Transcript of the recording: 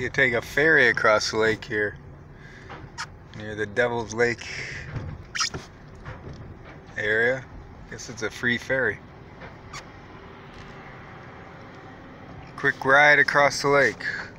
You take a ferry across the lake here near the Devil's Lake area. Guess it's a free ferry. Quick ride across the lake.